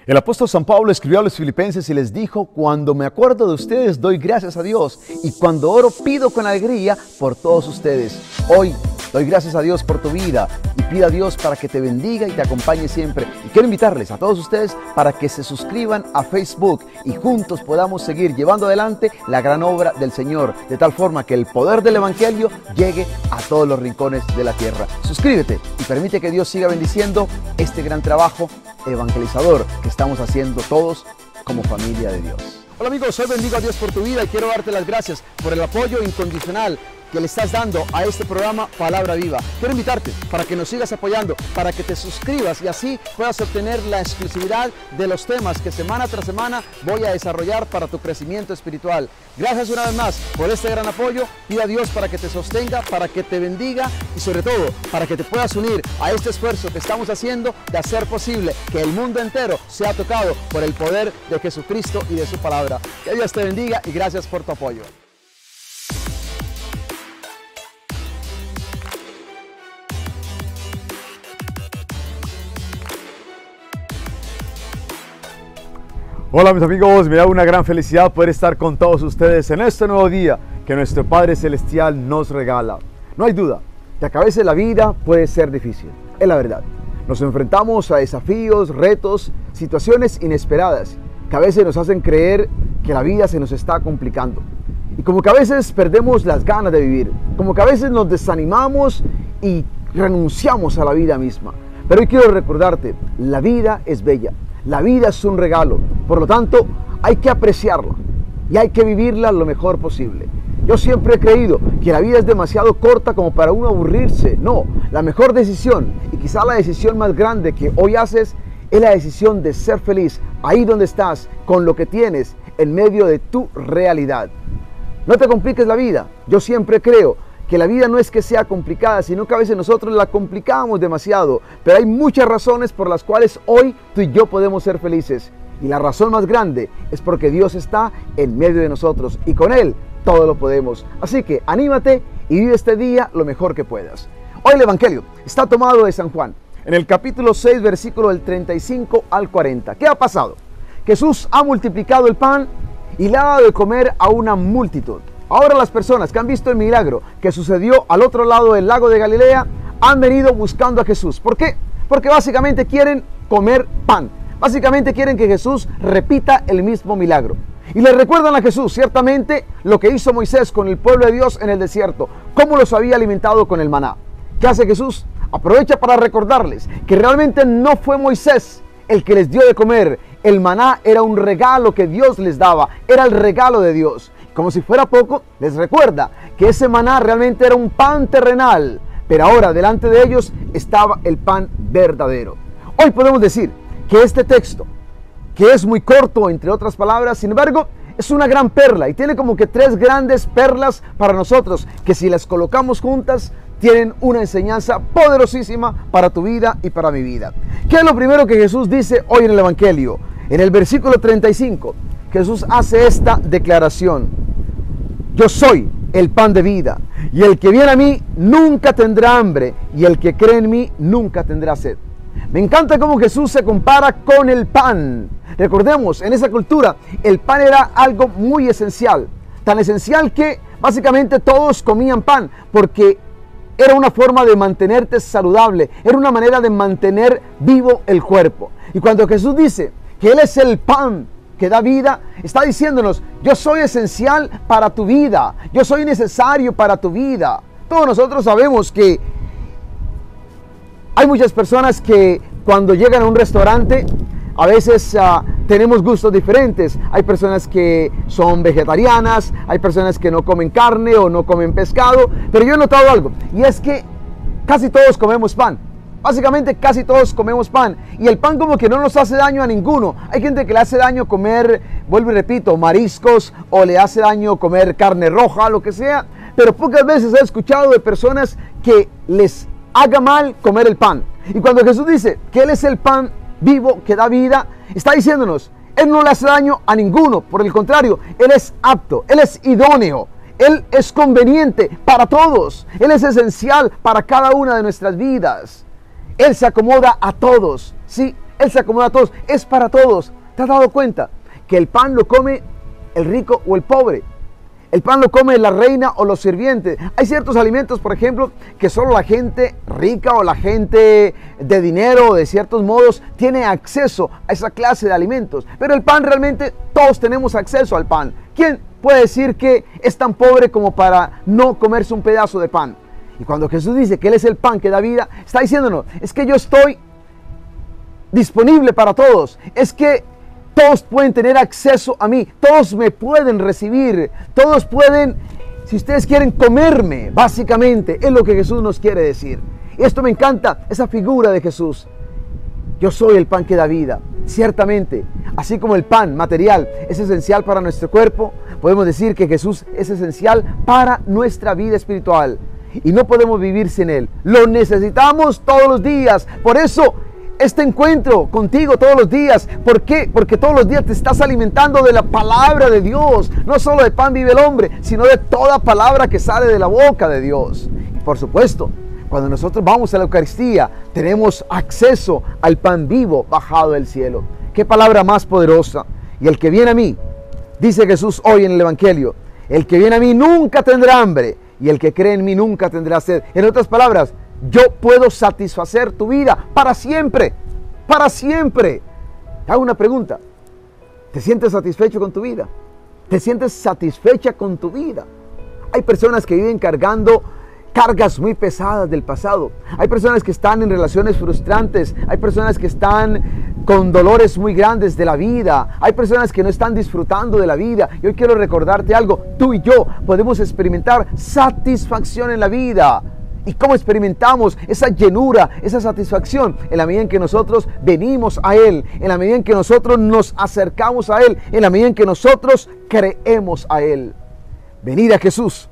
El apóstol San Pablo escribió a los filipenses y les dijo: cuando me acuerdo de ustedes doy gracias a Dios, y cuando oro pido con alegría por todos ustedes. Hoy doy gracias a Dios por tu vida y pido a Dios para que te bendiga y te acompañe siempre. Y quiero invitarles a todos ustedes para que se suscriban a Facebook y juntos podamos seguir llevando adelante la gran obra del Señor, de tal forma que el poder del Evangelio llegue a todos los rincones de la tierra. Suscríbete y permite que Dios siga bendiciendo este gran trabajo evangelizador que estamos haciendo todos como familia de Dios. Hola amigos, hoy bendigo a Dios por tu vida y quiero darte las gracias por el apoyo incondicional que le estás dando a este programa Palabra Viva. Quiero invitarte para que nos sigas apoyando, para que te suscribas y así puedas obtener la exclusividad de los temas que semana tras semana voy a desarrollar para tu crecimiento espiritual. Gracias una vez más por este gran apoyo. Pido a Dios para que te sostenga, para que te bendiga y sobre todo para que te puedas unir a este esfuerzo que estamos haciendo de hacer posible que el mundo entero sea tocado por el poder de Jesucristo y de su palabra. Que Dios te bendiga y gracias por tu apoyo. Hola mis amigos, me da una gran felicidad poder estar con todos ustedes en este nuevo día que nuestro Padre Celestial nos regala. No hay duda que a veces la vida puede ser difícil, es la verdad. Nos enfrentamos a desafíos, retos, situaciones inesperadas que a veces nos hacen creer que la vida se nos está complicando. Y como que a veces perdemos las ganas de vivir, como que a veces nos desanimamos y renunciamos a la vida misma. Pero hoy quiero recordarte, la vida es bella. La vida es un regalo, por lo tanto hay que apreciarla y hay que vivirla lo mejor posible. Yo siempre he creído que la vida es demasiado corta como para uno aburrirse. No, la mejor decisión y quizá la decisión más grande que hoy haces es la decisión de ser feliz ahí donde estás, con lo que tienes, en medio de tu realidad. No te compliques la vida. Yo siempre creo que la vida no es que sea complicada, sino que a veces nosotros la complicamos demasiado. Pero hay muchas razones por las cuales hoy tú y yo podemos ser felices. Y la razón más grande es porque Dios está en medio de nosotros y con Él todo lo podemos. Así que anímate y vive este día lo mejor que puedas. Hoy el Evangelio está tomado de San Juan, en el capítulo 6, versículo del 35 al 40. ¿Qué ha pasado? Jesús ha multiplicado el pan y le ha dado de comer a una multitud. Ahora las personas que han visto el milagro que sucedió al otro lado del lago de Galilea han venido buscando a Jesús. ¿Por qué? Porque básicamente quieren comer pan. Básicamente quieren que Jesús repita el mismo milagro. Y le recuerdan a Jesús ciertamente lo que hizo Moisés con el pueblo de Dios en el desierto. Cómo los había alimentado con el maná. ¿Qué hace Jesús? Aprovecha para recordarles que realmente no fue Moisés el que les dio de comer. El maná era un regalo que Dios les daba. Era el regalo de Dios. Como si fuera poco, les recuerda que ese maná realmente era un pan terrenal, pero ahora delante de ellos estaba el pan verdadero. Hoy podemos decir que este texto, que es muy corto entre otras palabras, sin embargo, es una gran perla y tiene como que tres grandes perlas para nosotros, que si las colocamos juntas, tienen una enseñanza poderosísima para tu vida y para mi vida. ¿Qué es lo primero que Jesús dice hoy en el Evangelio? En el versículo 35, Jesús hace esta declaración: yo soy el pan de vida, y el que viene a mí nunca tendrá hambre, y el que cree en mí nunca tendrá sed. Me encanta cómo Jesús se compara con el pan. Recordemos, en esa cultura, el pan era algo muy esencial. Tan esencial que básicamente todos comían pan, porque era una forma de mantenerte saludable, era una manera de mantener vivo el cuerpo. Y cuando Jesús dice que Él es el pan que da vida, está diciéndonos: yo soy esencial para tu vida, yo soy necesario para tu vida. Todos nosotros sabemos que hay muchas personas que cuando llegan a un restaurante a veces tenemos gustos diferentes. Hay personas que son vegetarianas, hay personas que no comen carne o no comen pescado, pero yo he notado algo, y es que casi todos comemos pan. Básicamente casi todos comemos pan, y el pan como que no nos hace daño a ninguno. Hay gente que le hace daño comer, vuelvo y repito, mariscos, o le hace daño comer carne roja, lo que sea, pero pocas veces he escuchado de personas que les haga mal comer el pan. Y cuando Jesús dice que Él es el pan vivo que da vida, está diciéndonos, Él no le hace daño a ninguno, por el contrario, Él es apto, Él es idóneo, Él es conveniente para todos, Él es esencial para cada una de nuestras vidas. Él se acomoda a todos, ¿sí? Él se acomoda a todos, es para todos. ¿Te has dado cuenta que el pan lo come el rico o el pobre? El pan lo come la reina o los sirvientes. Hay ciertos alimentos, por ejemplo, que solo la gente rica o la gente de dinero, de ciertos modos, tiene acceso a esa clase de alimentos. Pero el pan realmente todos tenemos acceso al pan. ¿Quién puede decir que es tan pobre como para no comerse un pedazo de pan? Y cuando Jesús dice que Él es el pan que da vida, está diciéndonos, es que yo estoy disponible para todos. Es que todos pueden tener acceso a mí, todos me pueden recibir, todos pueden, si ustedes quieren, comerme, básicamente, es lo que Jesús nos quiere decir. Y esto me encanta, esa figura de Jesús. Yo soy el pan que da vida, ciertamente, así como el pan material es esencial para nuestro cuerpo, podemos decir que Jesús es esencial para nuestra vida espiritual. Y no podemos vivir sin Él, lo necesitamos todos los días, por eso este encuentro contigo todos los días. ¿Por qué? Porque todos los días te estás alimentando de la palabra de Dios. No solo de pan vive el hombre, sino de toda palabra que sale de la boca de Dios. Y por supuesto, cuando nosotros vamos a la Eucaristía, tenemos acceso al pan vivo bajado del cielo. ¿Qué palabra más poderosa? Y el que viene a mí, dice Jesús hoy en el Evangelio, el que viene a mí nunca tendrá hambre, y el que cree en mí nunca tendrá sed. En otras palabras, yo puedo satisfacer tu vida para siempre, para siempre. Te hago una pregunta. ¿Te sientes satisfecho con tu vida? ¿Te sientes satisfecha con tu vida? Hay personas que viven cargando cargas muy pesadas del pasado. Hay personas que están en relaciones frustrantes. Hay personas que están con dolores muy grandes de la vida. Hay personas que no están disfrutando de la vida. Y hoy quiero recordarte algo. Tú y yo podemos experimentar satisfacción en la vida. ¿Y cómo experimentamos esa llenura, esa satisfacción? En la medida en que nosotros venimos a Él, en la medida en que nosotros nos acercamos a Él, en la medida en que nosotros creemos a Él. Venir a Jesús,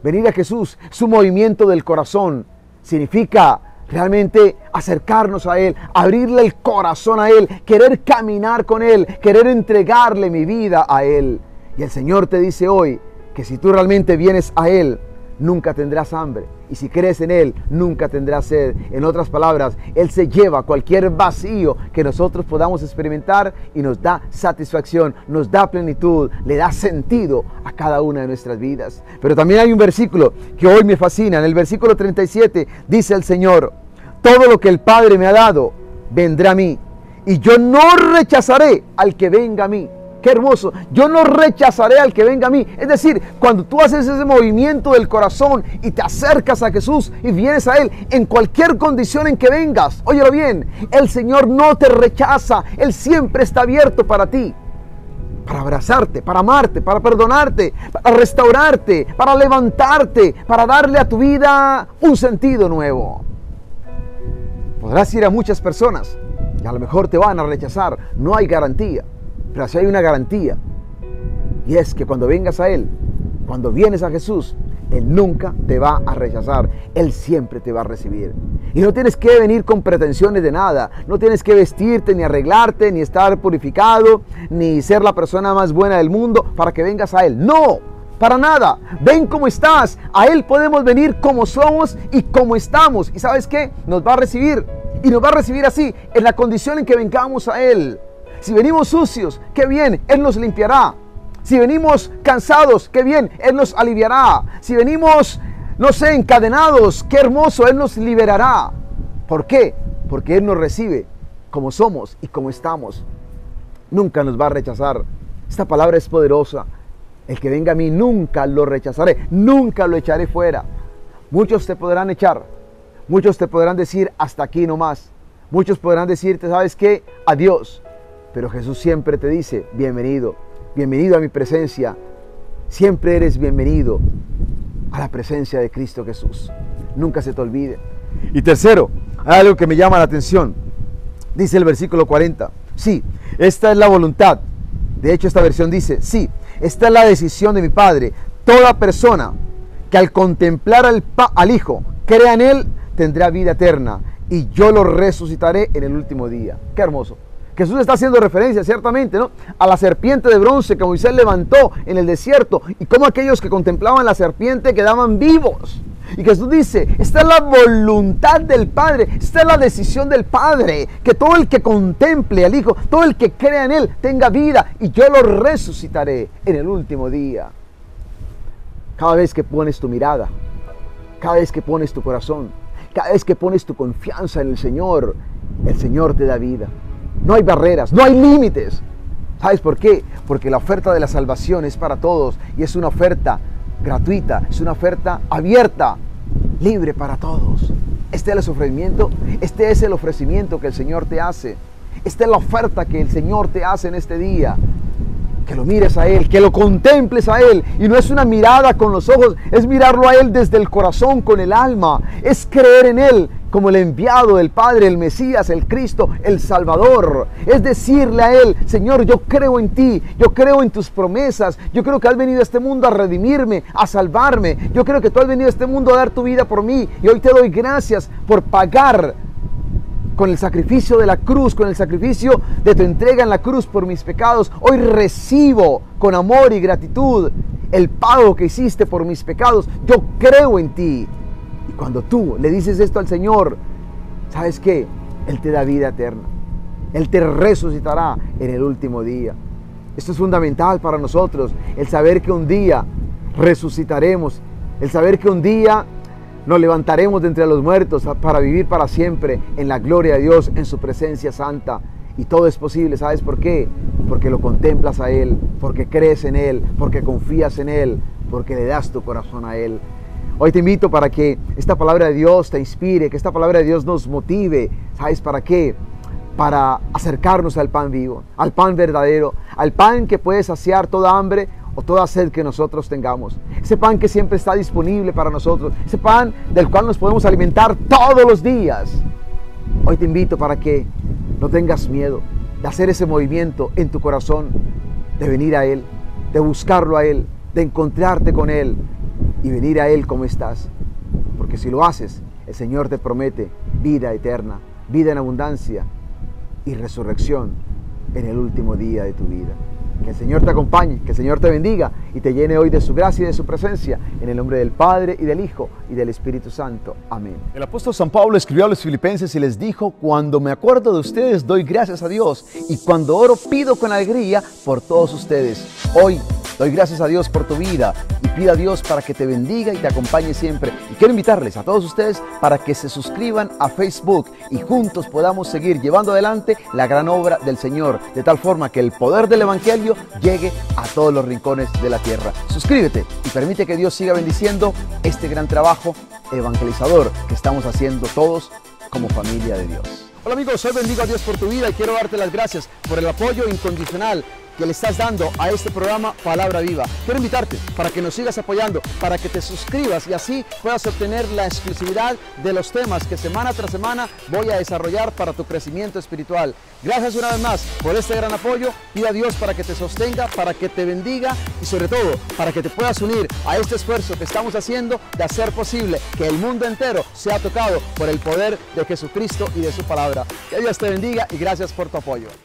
su movimiento del corazón, significa realmente acercarnos a Él, abrirle el corazón a Él, querer caminar con Él, querer entregarle mi vida a Él. Y el Señor te dice hoy que si tú realmente vienes a Él, nunca tendrás hambre. Y si crees en Él, nunca tendrás sed. En otras palabras, Él se lleva cualquier vacío que nosotros podamos experimentar y nos da satisfacción, nos da plenitud, le da sentido a cada una de nuestras vidas. Pero también hay un versículo que hoy me fascina. En el versículo 37 dice el Señor: todo lo que el Padre me ha dado vendrá a mí, y yo no rechazaré al que venga a mí. Qué hermoso. Yo no rechazaré al que venga a mí. Es decir, cuando tú haces ese movimiento del corazón y te acercas a Jesús y vienes a Él, en cualquier condición en que vengas, óyelo bien, el Señor no te rechaza. Él siempre está abierto para ti, para abrazarte, para amarte, para perdonarte, para restaurarte, para levantarte, para darle a tu vida un sentido nuevo. Podrás ir a muchas personas y a lo mejor te van a rechazar. No hay garantía. Pero sí hay una garantía, y es que cuando vengas a Él, cuando vienes a Jesús, Él nunca te va a rechazar. Él siempre te va a recibir. Y no tienes que venir con pretensiones de nada. No tienes que vestirte, ni arreglarte, ni estar purificado, ni ser la persona más buena del mundo para que vengas a Él. No, para nada. Ven como estás. A Él podemos venir como somos y como estamos. ¿Y sabes qué? Nos va a recibir. Y nos va a recibir así, en la condición en que vengamos a Él. Si venimos sucios, qué bien, Él nos limpiará. Si venimos cansados, qué bien, Él nos aliviará. Si venimos, no sé, encadenados, qué hermoso, Él nos liberará. ¿Por qué? Porque Él nos recibe como somos y como estamos. Nunca nos va a rechazar. Esta palabra es poderosa. El que venga a mí nunca lo rechazaré, nunca lo echaré fuera. Muchos te podrán echar, muchos te podrán decir hasta aquí nomás. Muchos podrán decirte, ¿sabes qué? Adiós. Pero Jesús siempre te dice, bienvenido, bienvenido a mi presencia. Siempre eres bienvenido a la presencia de Cristo Jesús. Nunca se te olvide. Y tercero, hay algo que me llama la atención. Dice el versículo 40. Sí, esta es la voluntad. De hecho, esta versión dice, sí, esta es la decisión de mi Padre. Toda persona que al contemplar al Hijo crea en Él, tendrá vida eterna. Y yo lo resucitaré en el último día. Qué hermoso. Jesús está haciendo referencia, ciertamente, ¿no?, a la serpiente de bronce que Moisés levantó en el desierto y cómo aquellos que contemplaban la serpiente quedaban vivos. Y Jesús dice, esta es la voluntad del Padre, esta es la decisión del Padre, que todo el que contemple al Hijo, todo el que crea en Él, tenga vida y yo lo resucitaré en el último día. Cada vez que pones tu mirada, cada vez que pones tu corazón, cada vez que pones tu confianza en el Señor te da vida. No hay barreras, no hay límites. ¿Sabes por qué? Porque la oferta de la salvación es para todos y es una oferta gratuita, es una oferta abierta, libre para todos. Este es el ofrecimiento que el Señor te hace. Esta es la oferta que el Señor te hace en este día. Que lo mires a Él, que lo contemples a Él. Y no es una mirada con los ojos, es mirarlo a Él desde el corazón, con el alma. Es creer en Él como el enviado del Padre, el Mesías, el Cristo, el Salvador. Es decirle a Él, Señor, yo creo en ti, yo creo en tus promesas, yo creo que has venido a este mundo a redimirme, a salvarme. Yo creo que tú has venido a este mundo a dar tu vida por mí. Y hoy te doy gracias por pagar con el sacrificio de la cruz, con el sacrificio de tu entrega en la cruz por mis pecados. Hoy recibo con amor y gratitud el pago que hiciste por mis pecados. Yo creo en ti. Y cuando tú le dices esto al Señor, ¿sabes qué? Él te da vida eterna. Él te resucitará en el último día. Esto es fundamental para nosotros, el saber que un día resucitaremos, el saber que un día nos levantaremos de entre los muertos para vivir para siempre en la gloria de Dios, en su presencia santa. Y todo es posible, ¿sabes por qué? Porque lo contemplas a Él, porque crees en Él, porque confías en Él, porque le das tu corazón a Él. Hoy te invito para que esta palabra de Dios te inspire, que esta palabra de Dios nos motive. ¿Sabes para qué? Para acercarnos al pan vivo, al pan verdadero, al pan que puede saciar toda hambre o toda sed que nosotros tengamos. Ese pan que siempre está disponible para nosotros. Ese pan del cual nos podemos alimentar todos los días. Hoy te invito para que no tengas miedo de hacer ese movimiento en tu corazón, de venir a Él, de buscarlo a Él, de encontrarte con Él y venir a Él como estás. Porque si lo haces, el Señor te promete vida eterna, vida en abundancia y resurrección en el último día de tu vida. Que el Señor te acompañe, que el Señor te bendiga y te llene hoy de su gracia y de su presencia, en el nombre del Padre y del Hijo y del Espíritu Santo. Amén. El apóstol San Pablo escribió a los filipenses y les dijo: cuando me acuerdo de ustedes doy gracias a Dios, y cuando oro pido con alegría por todos ustedes. Hoy doy gracias a Dios por tu vida y pido a Dios para que te bendiga y te acompañe siempre. Y quiero invitarles a todos ustedes para que se suscriban a Facebook y juntos podamos seguir llevando adelante la gran obra del Señor, de tal forma que el poder del Evangelio llegue a todos los rincones de la tierra. Suscríbete y permite que Dios siga bendiciendo este gran trabajo evangelizador que estamos haciendo todos como familia de Dios. Hola amigos, hoy bendigo a Dios por tu vida y quiero darte las gracias por el apoyo incondicional que le estás dando a este programa Palabra Viva. Quiero invitarte para que nos sigas apoyando, para que te suscribas y así puedas obtener la exclusividad de los temas que semana tras semana voy a desarrollar para tu crecimiento espiritual. Gracias una vez más por este gran apoyo. Pide a Dios para que te sostenga, para que te bendiga y sobre todo para que te puedas unir a este esfuerzo que estamos haciendo de hacer posible que el mundo entero sea tocado por el poder de Jesucristo y de su palabra. Que Dios te bendiga y gracias por tu apoyo.